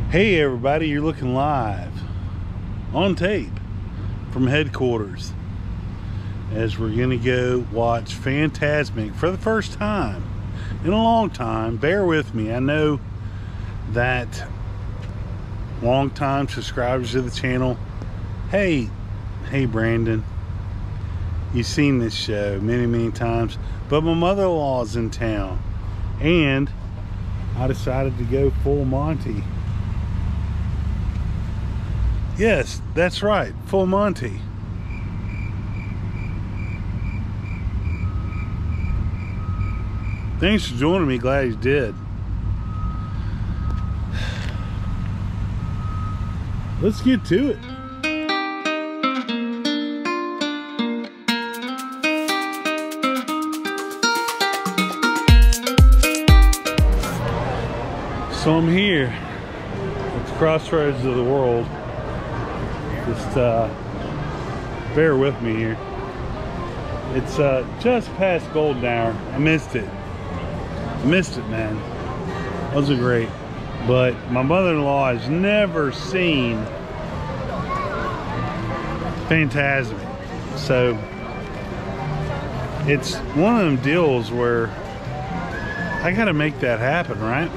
Hey everybody, you're looking live on tape from headquarters as we're gonna go watch Fantasmic for the first time in a long time. Bear with me. I know that long-time subscribers to the channel, hey Brandon, you've seen this show many times, but my mother-in-law's in town and I decided to go full Monty. Yes, that's right, full Monty. Thanks for joining me, glad you did. Let's get to it. So I'm here at the crossroads of the world. Just bear with me here. It's just past golden hour. I missed it. Man. Those are great. But my mother-in-law has never seen Fantasmic. So it's one of them deals where I gotta make that happen, right?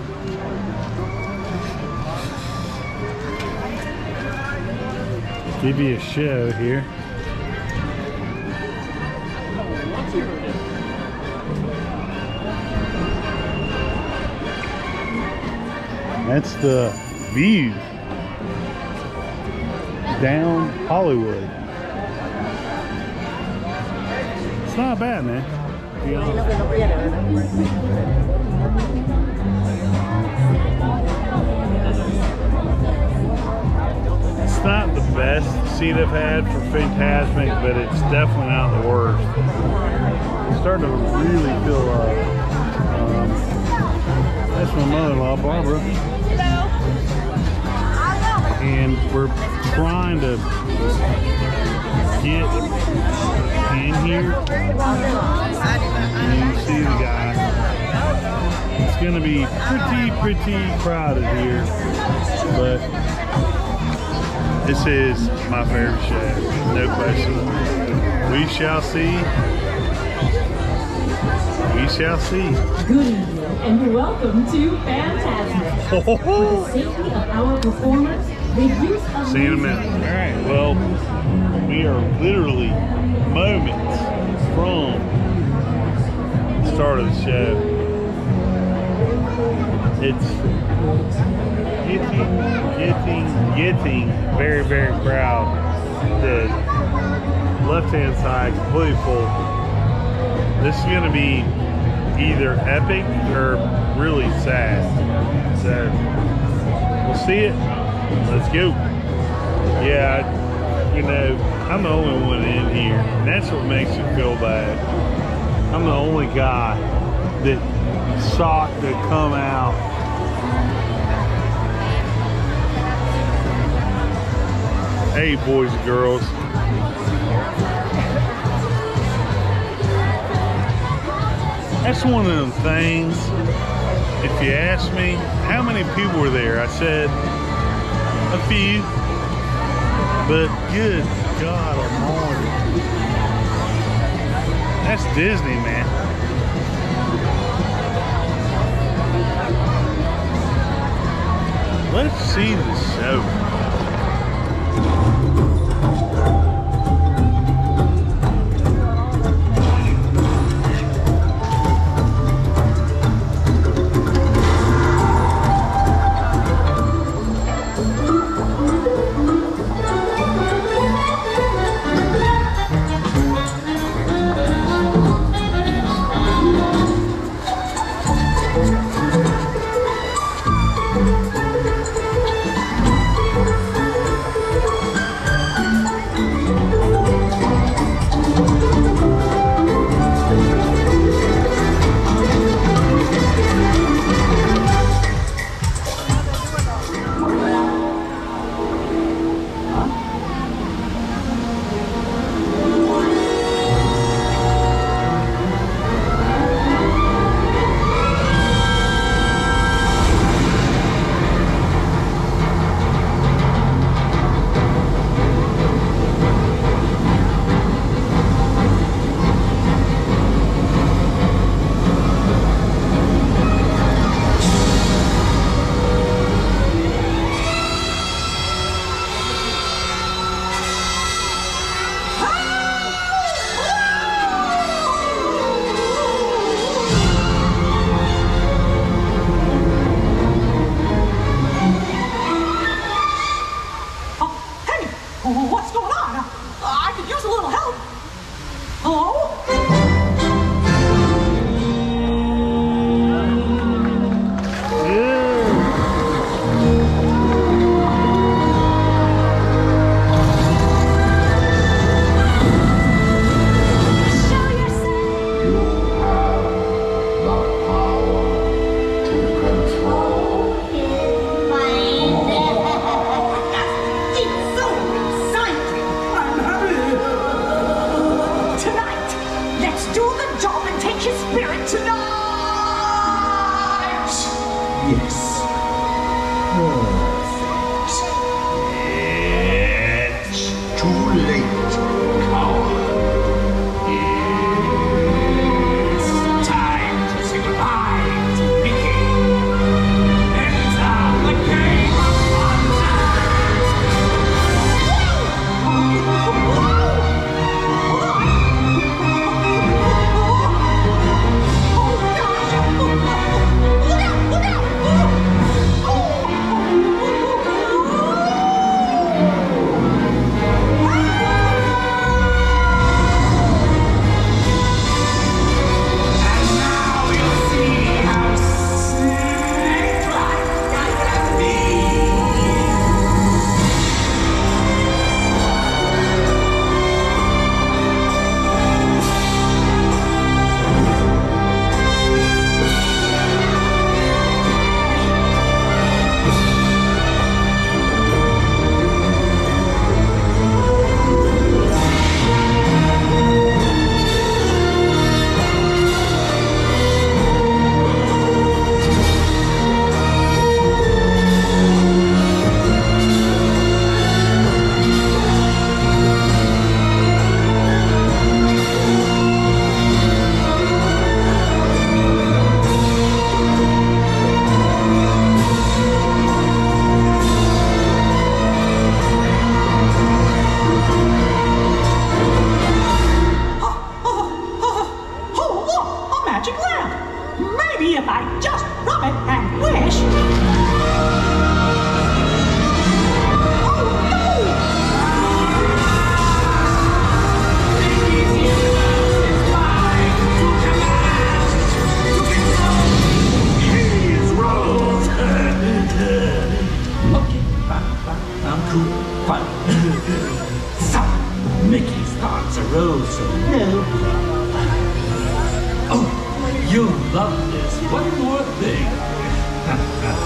Give you a show here. That's the view down Hollywood. It's not bad, man. To be honest. It's not the best seat I've had for Fantasmic, but it's definitely not the worst. I'm starting to really feel that's my mother-in-law, Barbara. Hello. And we're trying to get in here. And you see the guy. It's gonna be pretty crowded here, but this is my favorite show, no question. We shall see. We shall see. Good evening and welcome to Fantasmic. For the safety of our performers, the use of See you in a minute. Alright, well, we are literally moments from the start of the show. It's getting very crowded. The left-hand side completely full. This is going to be either epic or really sad. So we'll see it. Let's go. Yeah, you know, I'm the only one in here, and that's what makes me feel bad. I'm the only guy that sought to come out. Hey, boys and girls. That's one of them things, if you ask me, how many people were there? I said, a few, but good God almighty. That's Disney, man. Let's see the show. rose from milk. Oh, you'll love this. One more thing.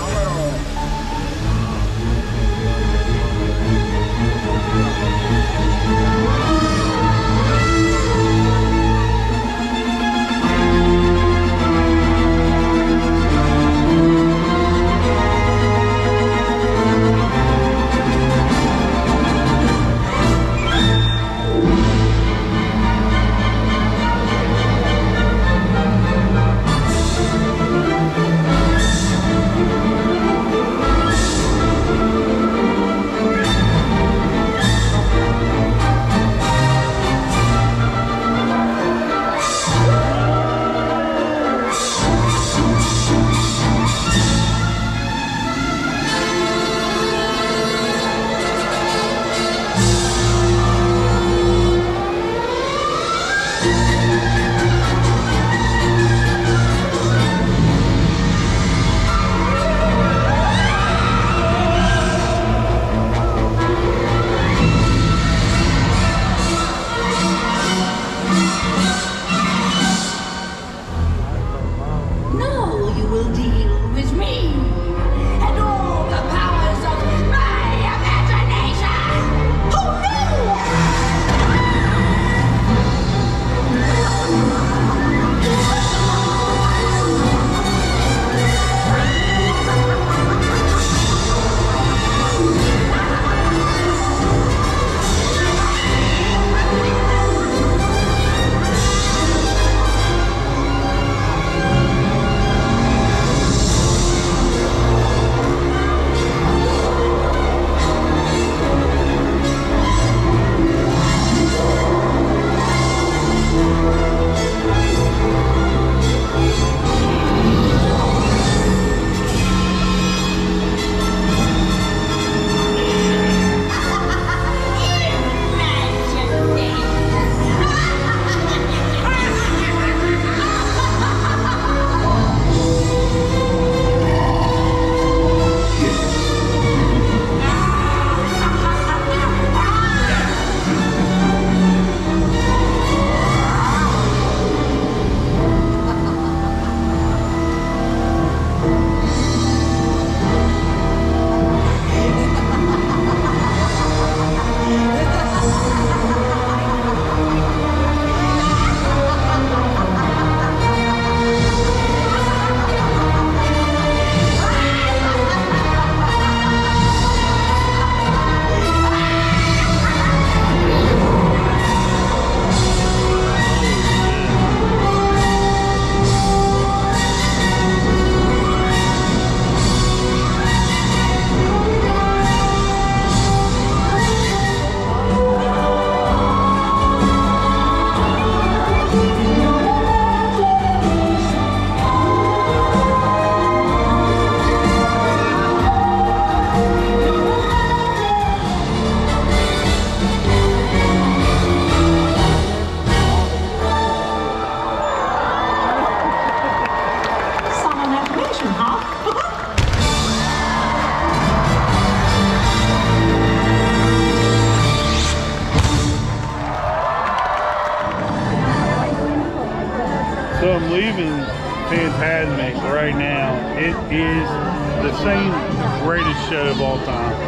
So I'm leaving Fantasmic right now. It is the same greatest show of all time.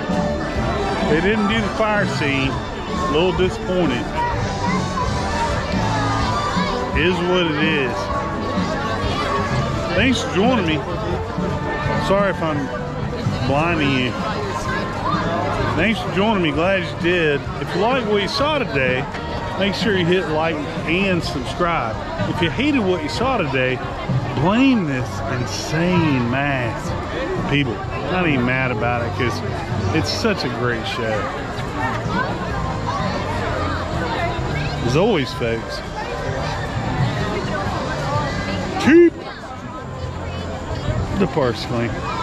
They didn't do the fire scene. A little disappointed. Is what it is. Thanks for joining me. Sorry if I'm blinding you. Thanks for joining me. Glad you did. If you like what you saw today, make sure you hit like and subscribe. If you hated what you saw today, blame this insane mask. People, I'm not even mad about it because it's such a great show. As always, folks, keep the parks clean.